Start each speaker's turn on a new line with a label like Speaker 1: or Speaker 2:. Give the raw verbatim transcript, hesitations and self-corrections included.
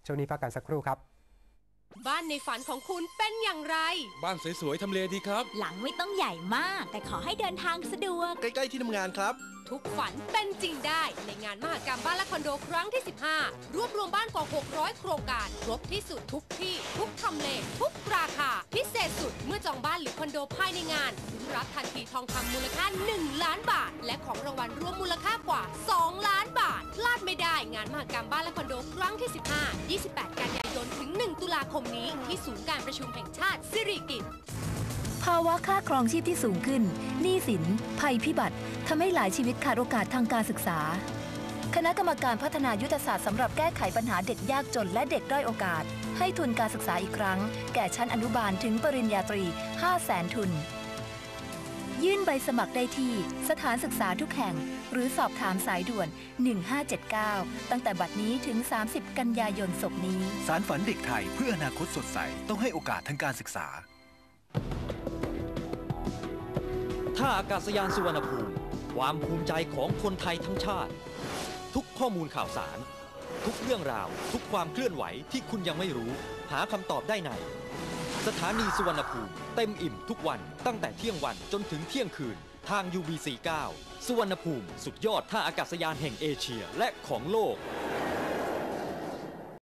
Speaker 1: ช่วงนี้พักกันสักครู่ครับ
Speaker 2: บ้านในฝันของคุณเป็นอย่างไร
Speaker 3: บ้านสวยๆทำเลดีครับ
Speaker 4: หลังไม่ต้องใหญ่มากแต่ขอให้เดินทางสะดวก
Speaker 5: ใกล้ๆที่ทำงานครับ
Speaker 2: ทุกฝันเป็นจริงได้ในงานมหกรรมบ้านและคอนโดครั้งที่สิบห้ารวบรวมบ้านกว่าหกร้อยโครงการครบที่สุดทุกที่ทุกทำเลทุกราคาพิเศษสุดเมื่อจองบ้านหรือคอนโดภายในงานรับทันทีทองคำมูลค่าหนึ่งล้านบาทและของรางวัลรวมมูลค่ากว่าสองล้านบาทพลาดไม่ได้งานมหกรรมบ้านและคอนโดครั้งที่สิบห้า ยี่สิบแปดกันยายนถึงหนึ่งตุลาคมนี้ที่ศูนย์การประชุมแห่งชาติสิริกิติ์
Speaker 6: ภาวะค่าครองชีพที่สูงขึ้นหนี้สินภัยพิบัติทำให้หลายชีวิตขาดโอกาสทางการศึกษาคณะกรรมการพัฒนายุทธศาสตร์สำหรับแก้ไขปัญหาเด็กยากจนและเด็กด้อยโอกาสให้ทุนการศึกษาอีกครั้งแก่ชั้นอนุบาลถึงปริญญาตรี ห้าแสน ทุนยื่นใบสมัครได้ที่สถานศึกษาทุกแห่งหรือสอบถามสายด่วนหนึ่งห้าเจ็ดเก้าตั้งแต่บัดนี้ถึงสามสิบกันยายนศกนี้
Speaker 7: สารฝันเด็กไทยเพื่ออนาคตสดใสต้องให้โอกาสทางการศึกษา
Speaker 8: ท่าอากาศยานสุวรรณภูมิความภูมิใจของคนไทยทั้งชาติทุกข้อมูลข่าวสารทุกเรื่องราวทุกความเคลื่อนไหวที่คุณยังไม่รู้หาคำตอบได้ในสถานีสุวรรณภูมิเต็มอิ่มทุกวันตั้งแต่เที่ยงวันจนถึงเที่ยงคืนทาง ยู บี ซี เก้า สุวรรณภูมิสุดยอดท่าอากาศยานแห่งเอเชียและของโลก